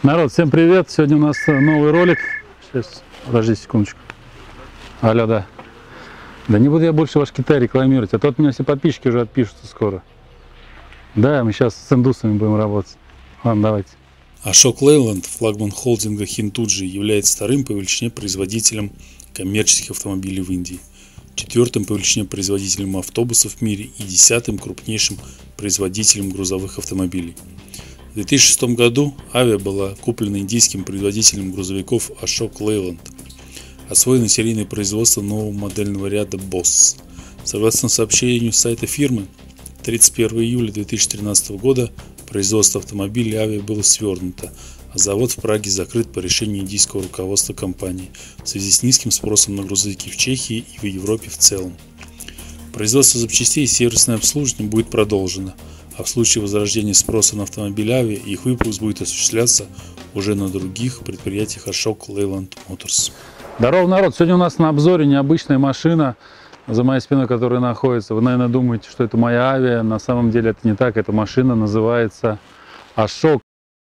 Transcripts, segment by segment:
Народ, всем привет! Сегодня у нас новый ролик. Сейчас, подожди секундочку. Алло, да. Да не буду я больше ваш Китай рекламировать, а то от меня все подписчики уже отпишутся скоро. Да, мы сейчас с индусами будем работать. Ладно, давайте. Ashok Leyland, флагман холдинга Hindooji, является вторым по величине производителем коммерческих автомобилей в Индии, четвертым по величине производителем автобусов в мире и 10-м крупнейшим производителем грузовых автомобилей. В 2006 году Avia была куплена индийским производителем грузовиков Ashok Leyland. Освоено серийное производство нового модельного ряда Boss. Согласно сообщению сайта фирмы, 31 июля 2013 года производство автомобилей Avia было свернуто, а завод в Праге закрыт по решению индийского руководства компании в связи с низким спросом на грузовики в Чехии и в Европе в целом. Производство запчастей и сервисное обслуживание будет продолжено, а в случае возрождения спроса на автомобиль Avia их выпуск будет осуществляться уже на других предприятиях Ashok Leyland Motors. Здорово, народ! Сегодня у нас на обзоре необычная машина, за моей спиной которая находится. Вы, наверное, думаете, что это моя Avia. На самом деле это не так. Эта машина называется Ashok.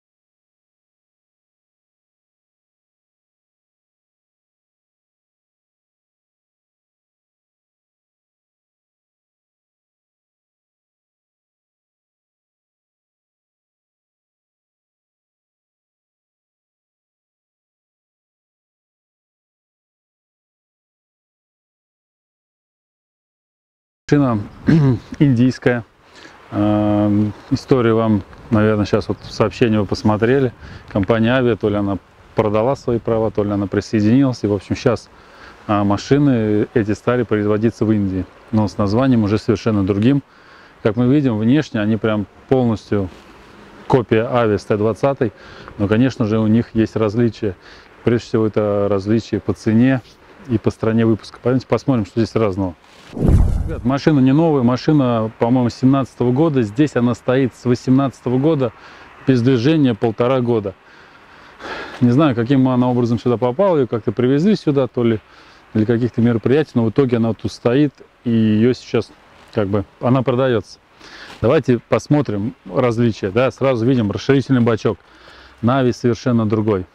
Машина индийская. Историю вам, наверное, сейчас вот в сообщении вы посмотрели. Компания Avia, то ли она продала свои права, то ли она присоединилась. И, в общем, сейчас машины эти стали производиться в Индии, но с названием уже совершенно другим. Как мы видим, внешне они прям полностью копия Avia с T20, но, конечно же, у них есть различия. Прежде всего, это различия по цене и по стране выпуска. Пойдемте посмотрим, что здесь разного. Ребят, машина не новая, машина, по-моему, 2017 года. Здесь она стоит с 2018 года, без движения 1,5 года. Не знаю, каким она образом сюда попала, ее как-то привезли сюда, то ли для каких-то мероприятий, но в итоге она тут стоит, и ее сейчас, как бы, она продается. Давайте посмотрим различия, да, сразу видим расширительный бачок. Навес совершенно другой.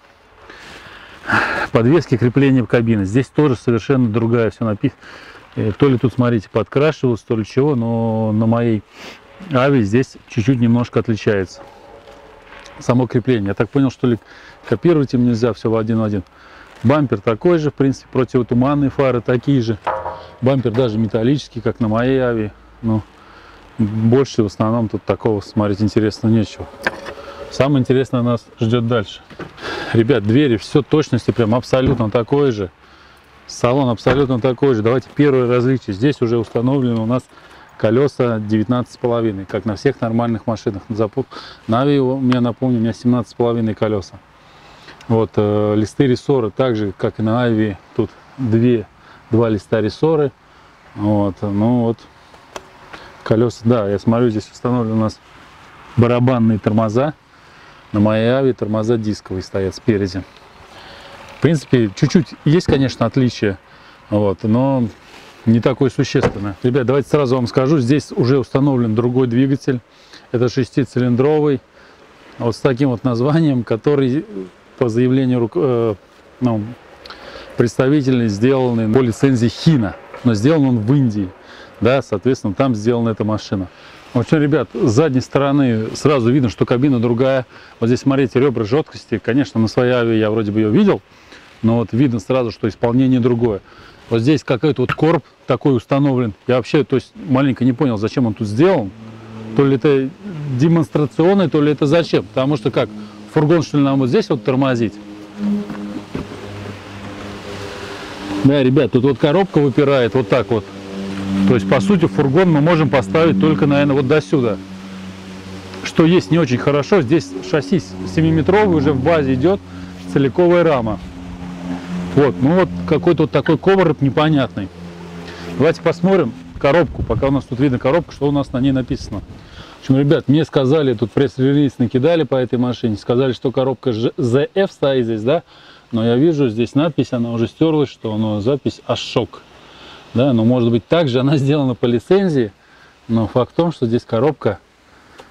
Подвески, крепления в кабине. Здесь тоже совершенно другая, все написано. То ли тут, смотрите, подкрашивалось, то ли чего, но на моей Avia здесь чуть-чуть немножко отличается. Само крепление. Я так понял, что ли копировать им нельзя, все в один в один. Бампер такой же, в принципе, противотуманные фары такие же. Бампер даже металлический, как на моей Avia. Но больше в основном тут такого смотреть интересно нечего. Самое интересное нас ждет дальше. Ребят, двери, все точности прям абсолютно такое же. Салон абсолютно такой же. Давайте первое различие. Здесь уже установлены у нас колеса 19,5, как на всех нормальных машинах. На Avia у меня, напомню, у меня 17,5 колеса. Вот листы рессоры, так же как и на Avia, тут два листа рессоры. Вот, ну вот колеса, да, я смотрю, здесь установлены у нас барабанные тормоза. На моей Avia тормоза дисковые стоят спереди. В принципе, чуть-чуть есть, конечно, отличие, вот, но не такое существенное. Ребят, давайте сразу вам скажу, здесь уже установлен другой двигатель. Это 6-цилиндровый, вот с таким вот названием, который по заявлению представителей сделан по лицензии Хина, но сделан он в Индии, да, соответственно, там сделана эта машина. В общем, ребят, с задней стороны сразу видно, что кабина другая. Вот здесь, смотрите, ребра жесткости. Конечно, на своей Avia я вроде бы ее видел, но вот видно сразу, что исполнение другое. Вот здесь какой-то вот короб такой установлен. Я вообще, то есть, маленько не понял, зачем он тут сделан. То ли это демонстрационный, то ли это зачем. Потому что как, фургон, что ли, нам вот здесь вот тормозить? Да, ребят, тут вот коробка выпирает вот так вот. То есть, по сути, фургон мы можем поставить только, наверное, вот до сюда. Что есть не очень хорошо. Здесь шасси 7-метровый уже в базе идет, целиковая рама. Вот, ну вот какой-то вот такой коврик непонятный. Давайте посмотрим коробку, пока у нас тут видно коробка, что у нас на ней написано. В общем, ребят, мне сказали, тут пресс-релиз накидали по этой машине, сказали, что коробка ZF стоит здесь, да, но я вижу здесь надпись, она уже стерлась, что запись Ashok. Да, но может быть также она сделана по лицензии, но факт в том, что здесь коробка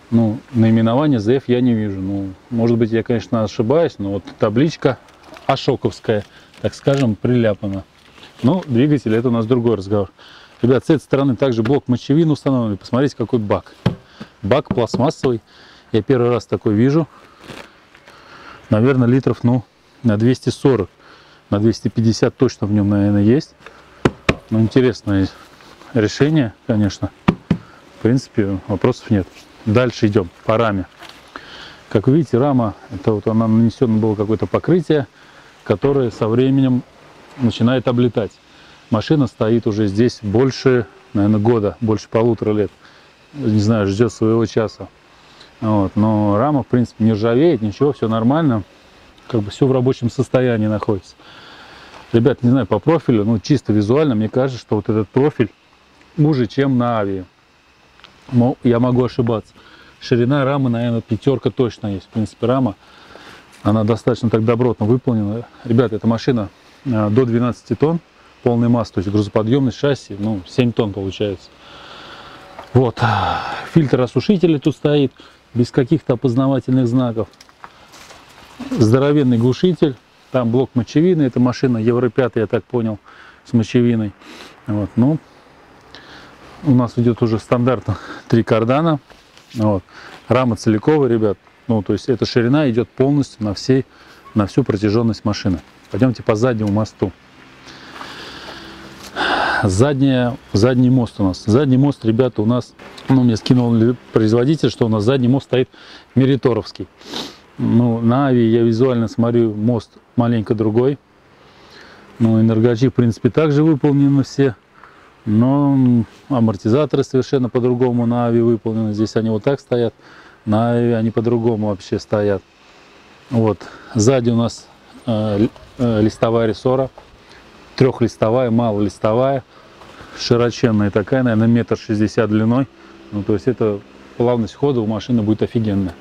Ну, наименование ZF я не вижу. Ну, может быть, я, конечно, ошибаюсь, но вот табличка ашоковская, так скажем, приляпана. Но двигатель — это у нас другой разговор. Ребят, с этой стороны также блок мочевины установлен. Посмотрите, какой бак. Бак пластмассовый. Я первый раз такой вижу. Наверное, литров, ну, на 240, на 250 точно в нем, наверное, есть. Но интересное решение, конечно. В принципе, вопросов нет. Дальше идем по раме. Как вы видите, рама, это вот она нанесено было какое-то покрытие, которое со временем начинает облетать. Машина стоит уже здесь больше, наверное, года, больше 1,5 лет. Не знаю, ждет своего часа. Вот. Но рама, в принципе, не ржавеет, ничего, все нормально. Как бы все в рабочем состоянии находится. Ребят, не знаю, по профилю, ну, чисто визуально, мне кажется, что вот этот профиль уже чем на Авии. Но я могу ошибаться. Ширина рамы, наверное, 5 точно есть. В принципе, рама, она достаточно так добротно выполнена. Ребят, эта машина до 12 тонн, полный масс, то есть грузоподъемность шасси, ну, 7 тонн получается. Вот. Фильтр осушителя тут стоит, без каких-то опознавательных знаков. Здоровенный глушитель. Там блок мочевины. Это машина Евро 5, я так понял, с мочевиной. Вот. Ну, у нас идет уже стандартно 3 кардана. Вот. Рама целиковая, ребят. Ну, то есть эта ширина идет полностью на всю протяженность машины. Пойдемте по заднему мосту. Задний мост у нас. Задний мост, ребята, у нас, ну, мне скинул производитель, что у нас задний мост стоит мериторовский. Ну, на Авии я визуально смотрю, мост маленько другой. Ну, энергоджи, в принципе, также выполнены все. Но амортизаторы совершенно по-другому на Авии выполнены. Здесь они вот так стоят. На Авии они по-другому вообще стоят. Вот. Сзади у нас листовая рессора. Трехлистовая, малолистовая. Широченная такая, наверное, 1,60 м длиной. Ну, то есть это плавность хода у машины будет офигенная.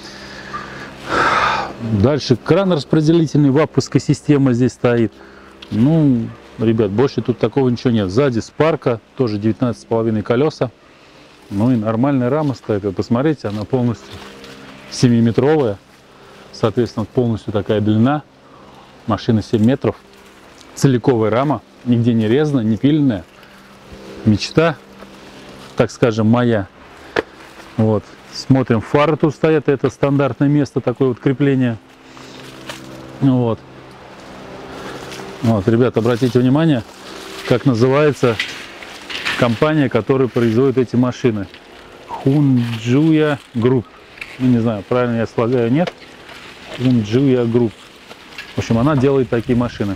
Дальше кран распределительный, ваповская система здесь стоит. Ну, ребят, больше тут такого ничего нет. Сзади спарка, тоже 19,5 колеса. Ну и нормальная рама стоит. Вы посмотрите, она полностью 7-метровая. Соответственно, полностью такая длина. Машина 7 метров. Целиковая рама. Нигде не резана, не пиленная. Мечта, так скажем, моя. Вот. Смотрим, фары тут стоят. Это стандартное место, такое вот крепление. Вот. Вот, ребят, обратите внимание, как называется компания, которая производит эти машины. Хунджуя Групп. Ну, не знаю, правильно я слагаю, нет. Хунджуя Групп. В общем, она делает такие машины.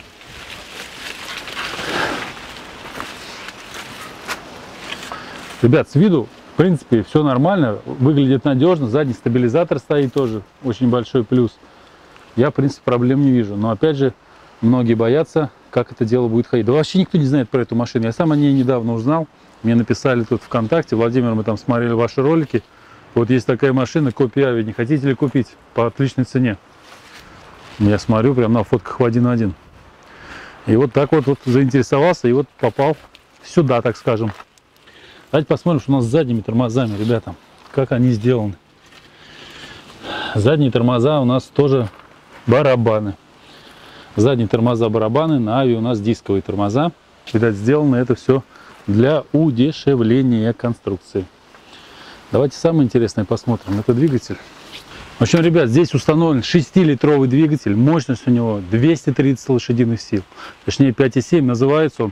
Ребят, с виду, в принципе, все нормально. Выглядит надежно. Задний стабилизатор стоит тоже. Очень большой плюс. Я, в принципе, проблем не вижу. Но, опять же, многие боятся, как это дело будет ходить. Да вообще никто не знает про эту машину. Я сам о ней недавно узнал. Мне написали тут ВКонтакте: Владимир, мы там смотрели ваши ролики. Вот есть такая машина, копия Ави. Не хотите ли купить по отличной цене? Я смотрю, прям на фотках в 1:1. И вот так вот заинтересовался и вот попал сюда, так скажем. Давайте посмотрим, что у нас с задними тормозами, ребята. Как они сделаны. Задние тормоза у нас тоже барабаны. Задние тормоза барабаны, на Ави у нас дисковые тормоза. Видать, сделано это все для удешевления конструкции. Давайте самое интересное посмотрим. Это двигатель. В общем, ребят, здесь установлен 6-литровый двигатель. Мощность у него 230 лошадиных сил. Точнее 5,7. Называется он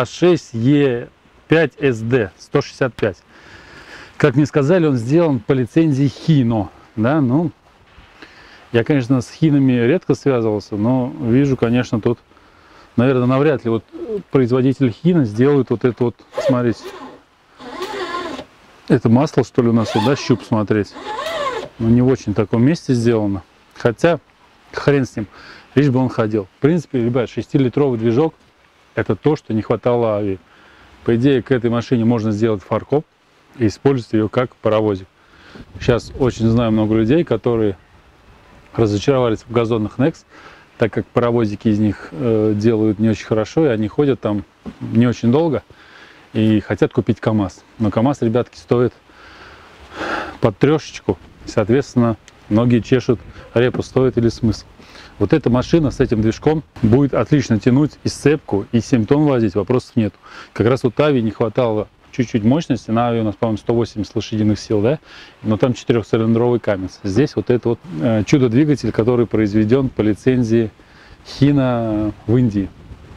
А6Е5SD 165. Как мне сказали, он сделан по лицензии Хино. Да, ну, я, конечно, с Хинами редко связывался, но вижу, конечно, тут, наверное, навряд ли вот производитель Хина сделает вот это вот, смотрите. Это масло, что ли, у нас сюда, щуп смотреть. Ну, не в очень таком месте сделано. Хотя, хрен с ним, лишь бы он ходил. В принципе, ребят, 6-литровый движок — это то, что не хватало Авии. По идее, к этой машине можно сделать фаркоп и использовать ее как паровозик. Сейчас очень знаю много людей, которые разочаровались в газонных Nex, так как паровозики из них делают не очень хорошо, и они ходят там не очень долго и хотят купить КамАЗ. Но КамАЗ, ребятки, стоит под трешечку. Соответственно, многие чешут репу, стоит или смысл. Вот эта машина с этим движком будет отлично тянуть и сцепку, и 7 тонн возить, вопросов нет. Как раз вот Ави не хватало чуть-чуть мощности. На Ави у нас, по-моему, 180 лошадиных сил, да? Но там 4-цилиндровый Каменс. Здесь вот это вот чудо-двигатель, который произведен по лицензии Hino в Индии.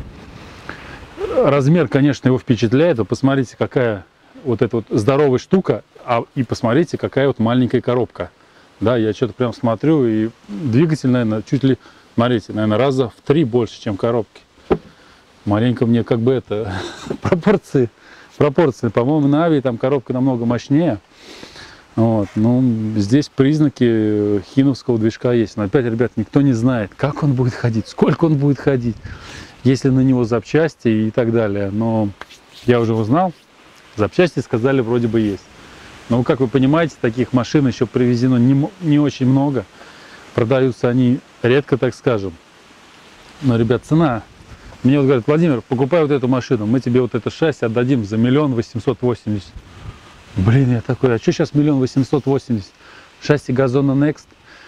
Размер, конечно, его впечатляет. Вы посмотрите, какая вот эта вот здоровая штука, и посмотрите, какая вот маленькая коробка. Да, я что-то прям смотрю, и двигатель, наверное, чуть ли, смотрите, наверное, раза в 3 больше, чем коробки. Маленько мне как бы это пропорции. По-моему, на Ави там коробка намного мощнее. Вот. Ну, здесь признаки хиновского движка есть. Но опять, ребят, никто не знает, как он будет ходить, сколько он будет ходить, есть ли на него запчасти и так далее. Но я уже узнал, запчасти, сказали, вроде бы есть. Но, как вы понимаете, таких машин еще привезено не очень много. Продаются они редко, так скажем. Но, ребят, цена. Мне вот говорят: Владимир, покупай вот эту машину, мы тебе вот это шасси отдадим за 1 880 000. Блин, я такой, а что сейчас 1 880 000? Шасси Газона Next,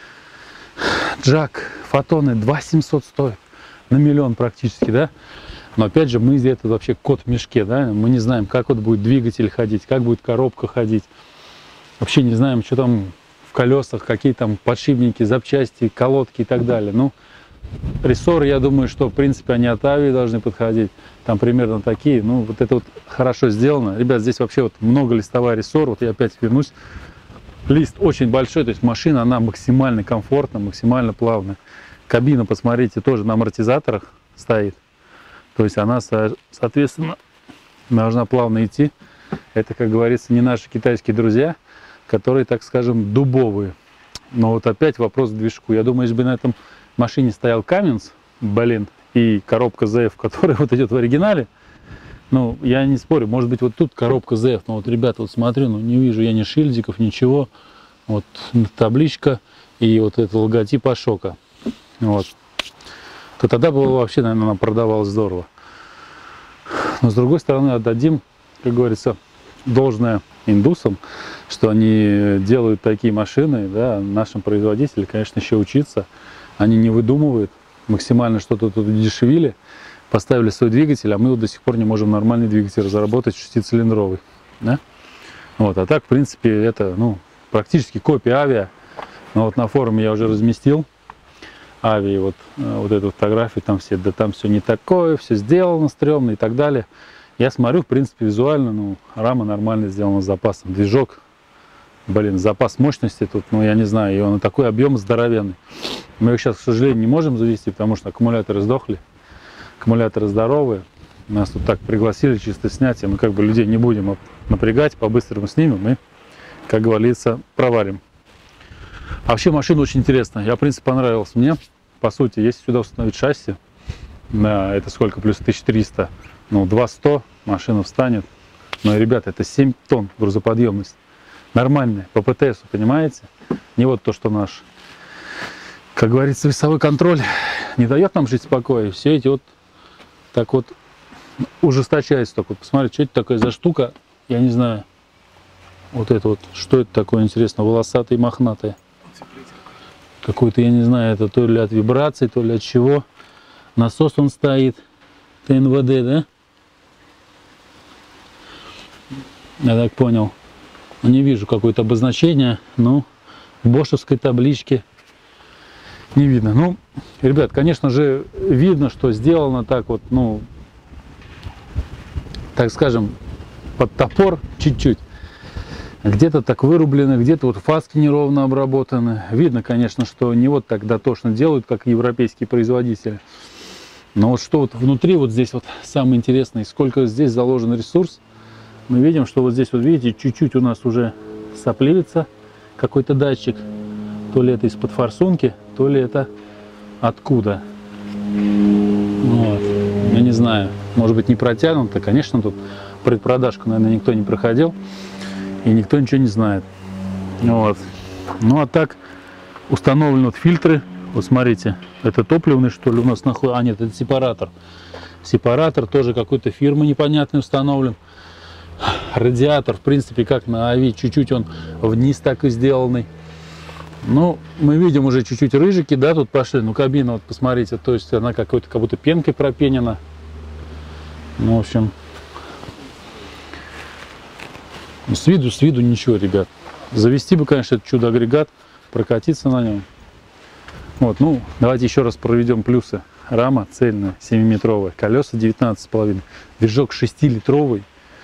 Джак, Фотоны 2 700 стоит. На 1 000 000 практически, да? Но опять же, мы это вообще кот в мешке, да? Мы не знаем, как вот будет двигатель ходить, как будет коробка ходить. Вообще не знаем, что там в колесах, какие там подшипники, запчасти, колодки и так далее. Ну, рессоры, я думаю, что, в принципе, они от Ави должны подходить. Там примерно такие. Ну, вот это вот хорошо сделано. Ребят, здесь вообще вот многолистовая рессор. Вот я опять вернусь. Лист очень большой, то есть машина, она максимально комфортна, максимально плавная. Кабина, посмотрите, тоже на амортизаторах стоит. То есть она, соответственно, должна плавно идти. Это, как говорится, не наши китайские друзья, которые, так скажем, дубовые. Но вот опять вопрос к движку. Я думаю, если бы на этом машине стоял Каменс, блин, и коробка ZF, которая вот идет в оригинале, ну, я не спорю, может быть, вот тут коробка ZF, но вот, ребята, вот смотрю, ну, не вижу я ни шильдиков, ничего. Вот табличка и вот этот логотип Ашока. Вот. То тогда было вообще, наверное, она продавалась здорово. Но с другой стороны, отдадим, как говорится, должное индусам, что они делают такие машины, да, нашим производителям, конечно, еще учиться. Они не выдумывают, максимально что-то тут удешевили, поставили свой двигатель, а мы вот до сих пор не можем нормальный двигатель разработать, 6-цилиндровый. Да? Вот, а так, в принципе, это, ну, практически копия Авиа. Но вот на форуме я уже разместил Ави, вот эту фотографию, там все, да там все не такое, все сделано стрёмно и так далее. Я смотрю, в принципе, визуально, ну, рама нормально сделана с запасом. Движок, блин, запас мощности тут, ну, я не знаю, и он такой объем здоровенный. Мы их сейчас, к сожалению, не можем завести, потому что аккумуляторы сдохли. Аккумуляторы здоровые. Нас тут так пригласили чисто снять, и мы как бы людей не будем напрягать, по-быстрому снимем и, как говорится, проварим. А вообще машина очень интересная. Я, в принципе, понравилась мне. По сути, если сюда установить шасси, да, это сколько, плюс 1300, ну, 2100 машина встанет. Но, ребята, это 7 тонн грузоподъемность. Нормальная, по ПТСу, понимаете? Не вот то, что наш, как говорится, весовой контроль не дает нам жить спокойно. Все эти вот так вот ужесточаются. Только вот посмотрите, что это такое за штука, я не знаю. Вот это вот, что это такое, интересно, волосатый, мохнатый. Какой-то, я не знаю, это то ли от вибраций, то ли от чего. Насос он стоит. ТНВД, да? Я так понял. Не вижу какое-то обозначение, но в бошевской табличке не видно. Ну, ребят, конечно же, видно, что сделано так вот, ну, так скажем, под топор чуть-чуть. Где-то так вырублено, где-то вот фаски неровно обработаны. Видно, конечно, что не вот так дотошно делают, как европейские производители. Но вот что вот внутри, вот здесь вот самое интересное, сколько здесь заложен ресурс. Мы видим, что вот здесь вот, видите, чуть-чуть у нас уже сопливится какой-то датчик. То ли это из-под форсунки, то ли это откуда. Вот. Я не знаю, может быть, не протянуто. Конечно, тут предпродажку, наверное, никто не проходил. И никто ничего не знает. Вот. Ну а так установлены вот фильтры. Вот смотрите, это топливный, что ли, у нас находится. А нет, это сепаратор. Сепаратор тоже какой-то фирмы непонятный установлен. Радиатор, в принципе, как на Ави, чуть-чуть он вниз так и сделанный. Ну, мы видим уже чуть-чуть рыжики, да, тут пошли. Ну, кабина, вот посмотрите, то есть она какой-то, как будто пенкой пропенена. Ну, в общем, с виду ничего, ребят. Завести бы, конечно, этот чудо-агрегат, прокатиться на нем. Вот, ну, давайте еще раз проведем плюсы. Рама цельная, 7-метровая, колеса 19,5, движок 6-литровый,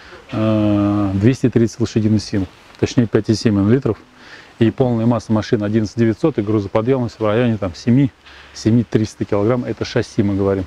230 лошадиных сил, точнее 5,7 литров. И полная масса машины 11 900 и грузоподъемность в районе там 7 300 килограмм. Это шасси мы говорим.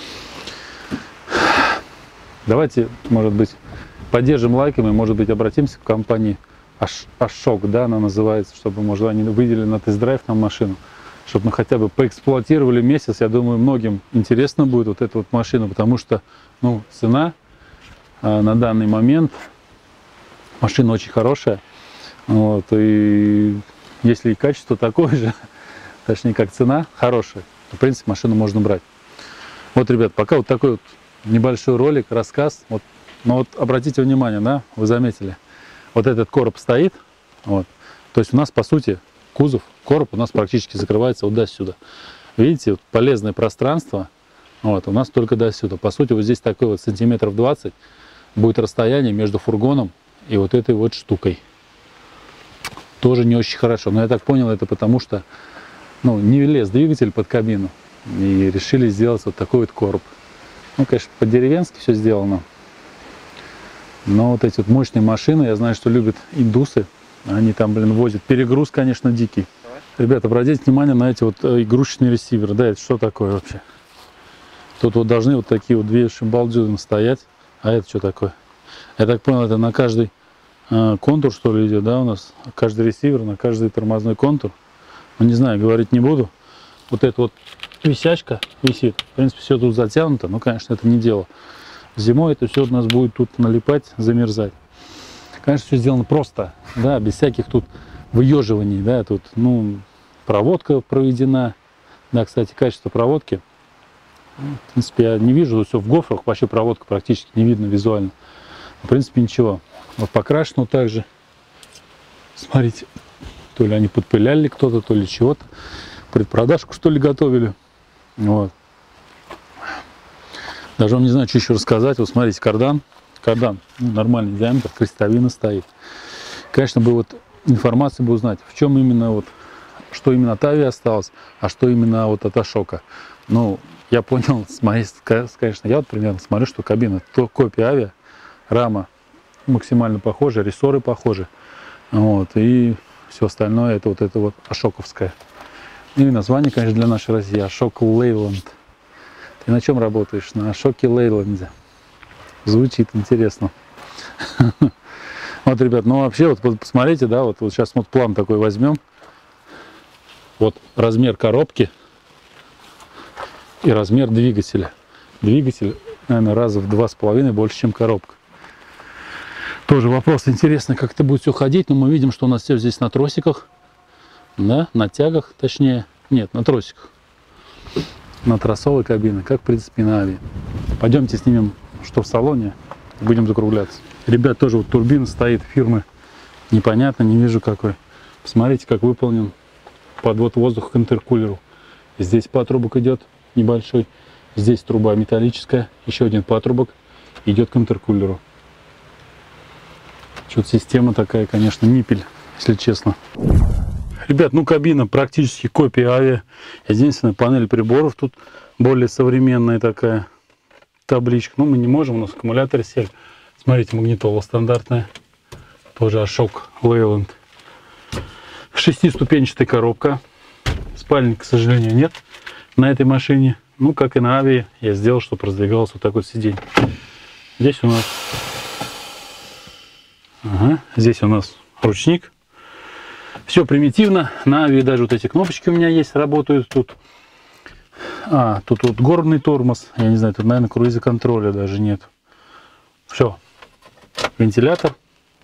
Давайте, может быть, поддержим лайками, может быть, обратимся к компании Ашок, да, она называется, чтобы, может, они выделили на тест-драйв нам машину, чтобы мы хотя бы поэксплуатировали месяц. Я думаю, многим интересно будет вот эта вот машина, потому что, ну, цена на данный момент, машина очень хорошая. Вот, и если и качество такое же, точнее как цена хорошая, то, в принципе, машину можно брать. Вот, ребят, пока вот такой вот небольшой ролик, рассказ. Вот, но вот обратите внимание, да, вы заметили, вот этот короб стоит, вот, то есть у нас, по сути, кузов, короб у нас практически закрывается вот до сюда. Видите, вот полезное пространство, вот, у нас только до сюда. По сути, вот здесь такой вот сантиметров 20 будет расстояние между фургоном и вот этой вот штукой. Тоже не очень хорошо. Но я так понял, это потому что, ну, не влез двигатель под кабину. И решили сделать вот такой вот короб. Ну, конечно, по-деревенски все сделано. Но вот эти вот мощные машины, я знаю, что любят индусы. Они там, блин, возят. Перегруз, конечно, дикий. Ребята, обратите внимание на эти вот игрушечные ресиверы. Да, это что такое вообще? Тут вот должны вот такие вот две шимбалдюны стоять. А это что такое? Я так понял, это на каждый контур, что ли, идет, да, у нас? Каждый ресивер, на каждый тормозной контур. Ну, не знаю, говорить не буду. Вот эта вот висячка висит. В принципе, все тут затянуто. Но, конечно, это не дело. Зимой это все у нас будет тут налипать, замерзать. Конечно, все сделано просто, да, без всяких тут выеживаний, да, тут, ну, проводка проведена. Да, кстати, качество проводки, в принципе, я не вижу, все в гофрах, вообще проводка практически не видно визуально. В принципе, ничего. Вот покрашено также. Смотрите, то ли они подпыляли кто-то, то ли чего-то. Предпродажку, что ли, готовили. Вот. Даже вам не знаю, что еще рассказать. Вот смотрите, кардан. Кардан, ну, нормальный диаметр, крестовина стоит. Конечно, бы вот информацию бы узнать, в чем именно вот, что именно от Ави осталось, а что именно вот от Ашока. Ну, я понял, конечно, я вот примерно смотрю, что кабина то копия Ави, рама максимально похожа, рессоры похожи. Вот, и все остальное это вот ашоковское. И название, конечно, для нашей России Ашок Лейланд. Ты на чем работаешь? На Ашоке Лейланде. Звучит интересно. Вот, ребят, ну вообще, вот посмотрите, да, вот сейчас вот план такой возьмем. Вот размер коробки и размер двигателя. Двигатель, наверное, раза в 2,5 больше, чем коробка. Тоже вопрос интересный, как это будет все ходить, но мы видим, что у нас все здесь на тросиках, да, на тягах, точнее, нет, на тросиках, на трассовой кабине, как в принципе на Ави. Пойдемте снимем, что в салоне, будем закругляться. Ребят, тоже вот турбина стоит фирмы, непонятно, не вижу какой. Посмотрите, как выполнен подвод воздуха к интеркулеру. Здесь патрубок идет небольшой, здесь труба металлическая, еще один патрубок идет к интеркулеру. Что-то система такая, конечно, ниппель, если честно. Ребят, ну кабина практически копия Ави. Единственная панель приборов тут более современная такая. Табличка. Ну мы не можем, у нас аккумулятор сел. Смотрите, магнитола стандартная. Тоже Ашок Лейланд. Шестиступенчатая коробка. Спальника, к сожалению, нет на этой машине. Ну, как и на Ави, я сделал, чтобы раздвигалось вот так вот сиденье. Здесь у нас... Ага, здесь у нас ручник. Все примитивно. На Ави даже вот эти кнопочки у меня есть, работают тут. Тут вот горный тормоз. Я не знаю, тут, наверное, круиза-контроля даже нет. Все. Вентилятор.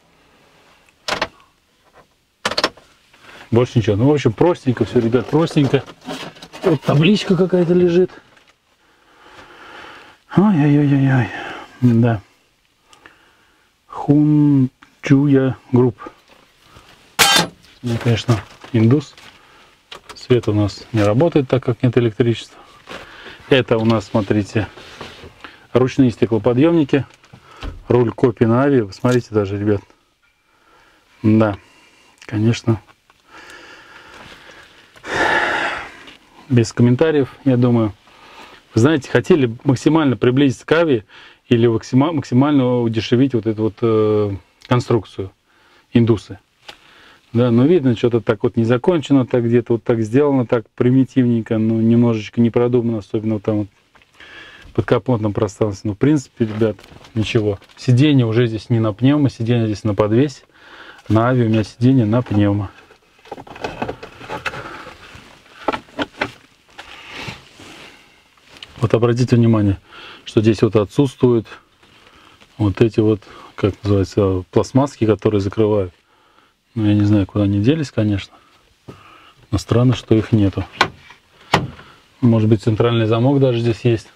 Больше ничего. Ну, в общем, простенько все, ребят, простенько. Вот табличка какая-то лежит. Ой-ой-ой-ой. Да. Хунчжуя Групп. Ну, конечно, индус. Свет у нас не работает, так как нет электричества. Это у нас, смотрите, ручные стеклоподъемники. Руль копии на Ави. Вы смотрите даже, ребят. Да, конечно. Без комментариев, я думаю. Вы знаете, хотели максимально приблизиться к Ави или максимально удешевить вот эту вот конструкцию индусы. Да, но видно, что-то так вот не закончено, так где-то вот так сделано, так примитивненько, но немножечко не продумано, особенно вот там вот под капотном пространстве. Но в принципе, ребят, ничего. Сиденье уже здесь не на пневмо, сиденье здесь на подвесе. На Ави у меня сиденье на пневмо. Вот обратите внимание, что здесь вот отсутствуют вот эти вот, как называется, пластмасски, которые закрывают. Ну, я не знаю, куда они делись, конечно. Но странно, что их нету. Может быть, центральный замок даже здесь есть.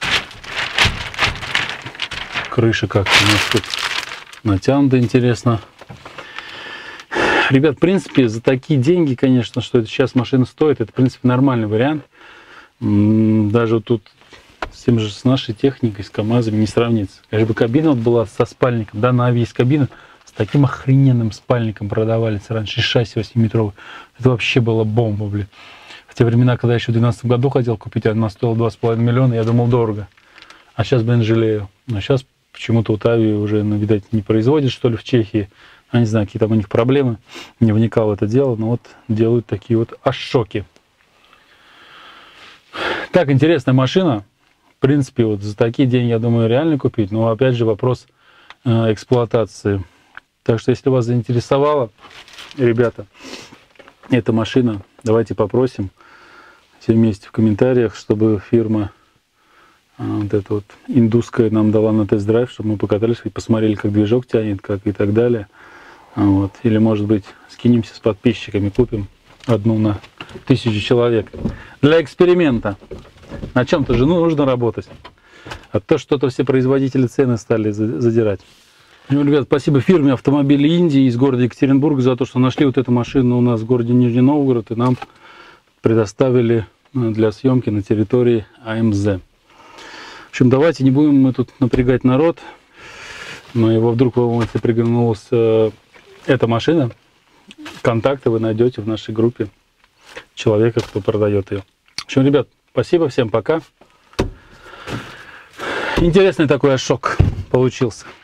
Крыша как-то у нас тут натянута, интересно. Ребят, в принципе, за такие деньги, конечно, что это сейчас машина стоит, это, в принципе, нормальный вариант. Даже вот тут с нашей техникой, с КАМАЗами не сравнится. Конечно бы кабина вот была со спальником, да, на Ави есть кабина. С таким охрененным спальником продавались раньше, шасси 8-метровых. Это вообще была бомба, блин. В те времена, когда я еще в 2012 году хотел купить, она стоила 2,5 миллиона, я думал, дорого. А сейчас, блин, жалею. Но сейчас почему-то вот Ави уже, ну, видать, не производит, что ли, в Чехии. Я не знаю, какие там у них проблемы. Не вникал в это дело, но вот делают такие вот ашоки. Так, интересная машина. В принципе, вот за такие деньги, я думаю, реально купить. Но опять же вопрос эксплуатации. Так что, если вас заинтересовало, ребята, эта машина, давайте попросим все вместе в комментариях, чтобы фирма вот эта вот индусская нам дала на тест-драйв, чтобы мы покатались и посмотрели, как движок тянет, как и так далее. Вот. Или, может быть, скинемся с подписчиками, купим одну на 1000 человек. Для эксперимента. На чем-то же нужно работать. А то что-то все производители цены стали задирать. Ну, ребят, спасибо фирме «Автомобили Индии» из города Екатеринбург за то, что нашли вот эту машину у нас в городе Нижний Новгород и нам предоставили для съемки на территории АМЗ. В общем, давайте не будем мы тут напрягать народ. Но его вдруг вам, если приглянулась эта машина, контакты вы найдете в нашей группе человека, кто продает ее. В общем, ребят, спасибо всем, пока. Интересный такой ашок получился.